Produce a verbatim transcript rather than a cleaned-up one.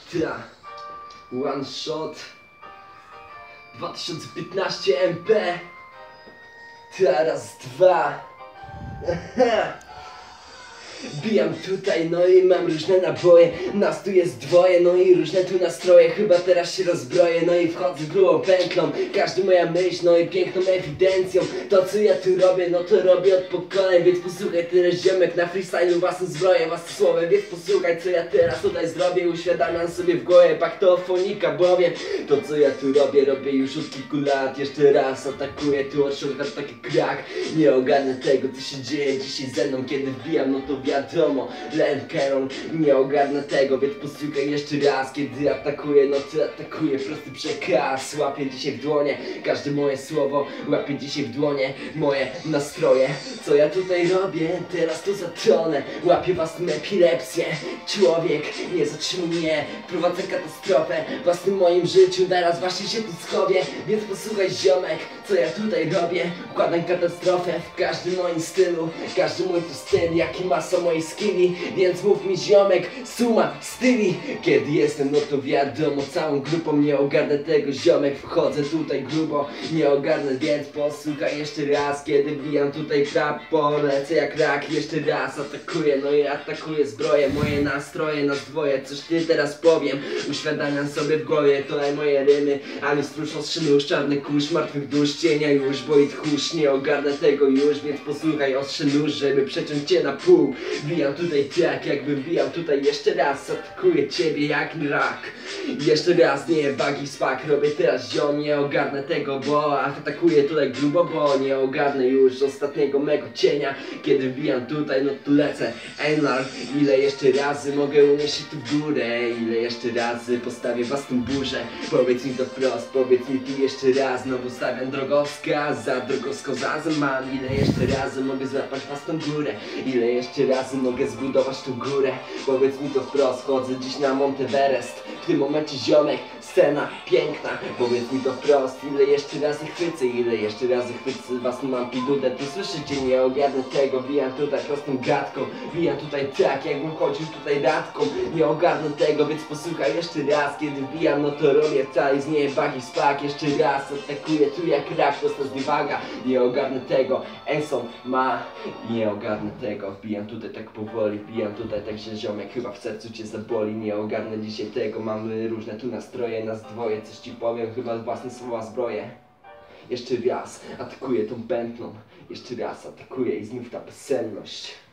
Ta. One shot dwa tysiące piętnaście M P. Teraz dwa. Bijam tutaj, no i mam różne naboje. Nas tu jest dwoje, no i różne tu nastroje. Chyba teraz się rozbroję, no i wchodzę grubą pętlą. Każdy moja myśl, no i piękną ewidencją. To co ja tu robię, no to robię od pokoleń. Więc posłuchaj teraz ziomek na freestylu własną zbroję, własne słowa. Więc posłuchaj co ja teraz tutaj zrobię. Uświadamiam sobie w głowie paktofonika, bowiem to co ja tu robię, robię już od kilku lat. Jeszcze raz atakuję, tu odciągam taki krak. Nie ogarnę tego co się dzieje dzisiaj ze mną, kiedy wbijam, no to wiadomo, Len Caron, nie ogarnę tego, więc posłuchaj jeszcze raz. Kiedy atakuję, no to atakuję prosty przekaz. Łapię dzisiaj w dłonie każde moje słowo, łapię dzisiaj w dłonie moje nastroje. Co ja tutaj robię? Teraz to zatonę. Łapię własną epilepsję. Człowiek nie zatrzymuj mnie, prowadzę katastrofę w własnym moim życiu. Teraz właśnie się tu schowię, więc posłuchaj ziomek, co ja tutaj robię. Układam katastrofę w każdym moim stylu. Każdy mój tu styl, jaki ma są moje skilli. Więc mów mi ziomek, suma styli. Kiedy jestem, no to wiadomo, całą grupą nie ogarnę tego ziomek. Wchodzę tutaj grubo, nie ogarnę, więc posłuchaj jeszcze raz. Kiedy bijam tutaj trap, polecę jak rak. Jeszcze raz atakuję, no i atakuję zbroję. Moje nastroje nas dwoje, coś ty teraz powiem. Uświadamiam sobie w głowie, to moje rymy. Ani struszą z szyny, czarny kurz martwych dusz, cienia już, boi tchórz. Nie ogarnę tego już, więc posłuchaj ostrzy nóż, żeby przeciąć cię na pół. Bijam tutaj tak, jakby bijam tutaj jeszcze raz. Atakuję ciebie jak rak. Jeszcze raz, nie bagi spak. Robię teraz ziom, nie ogarnę tego, bo atakuję tutaj grubo, bo nie ogarnę już ostatniego mego cienia. Kiedy wbijam tutaj, no tu lecę Enlar. Ile jeszcze razy mogę unieść się tu w górę? Ile jeszcze razy postawię własną burzę? Powiedz mi to wprost, powiedz mi tu jeszcze raz. Znowu stawiam drogowskaz, za drogowskazem mam. Ile jeszcze razy mogę złapać własną górę? Ile jeszcze razy mogę zbudować tą górę? Powiedz mi to wprost, chodzę dziś na Monteverest. W tym momencie ziomek, scena piękna. Powiedz mi to wprost, ile jeszcze razy chwycę? Ile jeszcze razy chwycę własną amplitudę? Tu słyszycie, nie ogarnę tego. Bijam tutaj prostą gadką, bijam tutaj tak, jakbym chodził tutaj radką. Nie ogarnę tego, więc posłuchaj jeszcze raz. Kiedy wbijam, no to robię wcale z niej bagi spak. Jeszcze raz atakuję tu jak rak, prosta zniewaga. Nie ogarnę tego, Enson ma. Nie ogarnę tego, wbijam tutaj tak powoli, wbijam tutaj tak, że ziomek chyba w sercu cię zaboli. Nie ogarnę dzisiaj tego, mamy różne tu nastroje, nas dwoje. Coś ci powiem, chyba własne słowa zbroję. Jeszcze raz atakuję tą pętlą, jeszcze raz atakuję i znów ta bezsenność.